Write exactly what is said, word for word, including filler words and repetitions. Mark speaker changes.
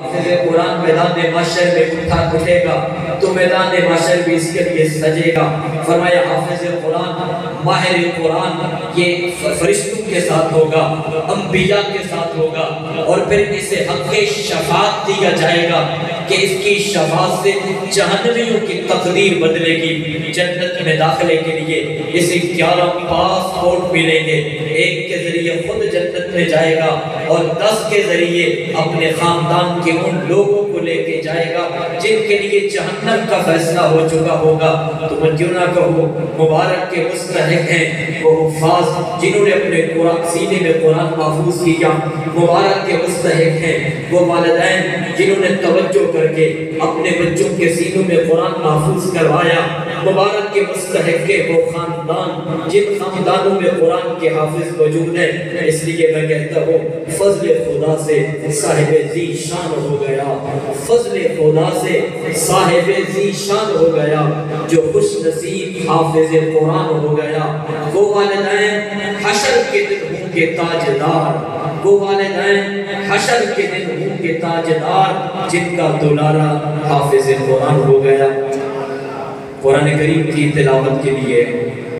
Speaker 1: कुरान मैदान महशर में उठा उठेगा तो मैदान महशर भी इसके लिए सजेगा। फरमाया हाफिज कुरान माहिर कुरान ये फरिश्तों के साथ होगा, अंबिया के साथ होगा, और फिर इसे हक़ शफाअत दिया जाएगा कि इसकी शफाअत से जहन्नमियों की तकदीर बदलेगी। जन्नत में दाखिले के लिए इसे ग्यारह पासपोर्ट मिलेंगे। एक के जरिए खुद जन्नत में जाएगा और दस के जरिए अपने खानदान के उन लोगों को लेके जाएगा जिनके लिए जहन्नम का फैसला हो चुका होगा। तो मैं क्यों ना कहूँ मुबारक के मुस्तहिक हैं वो हुफ़ाज़ जिन्होंने अपने कुरान सीने में कुरान महफूज किया। मुबारक के मुस्तहिक हैं वो वालिदैन जिन्होंने तवज्जो करके अपने बच्चों के सीनों में कुरान महफूज करवाया। मुबारक के मुस्तहिक के वो खानदान जिन खानदानों में कुरान के हाफिज मौजूद हैं। इसलिए मैं कहता हूँ फजल खुदा से साहिब ज़ीशान हो गया, फजल खुदा से साहिब ज़ीशान हो गया जो खुश नसीब हाफिज कुरान हो गया। वो वालिदैन हशर के दिन होंगे ताजदार, वो वालिदैन हशर के दिन होंगे ताजदार जिनका दुलारा हाफिज कुरान हो गया। कुरान करीम की तिलावत के लिए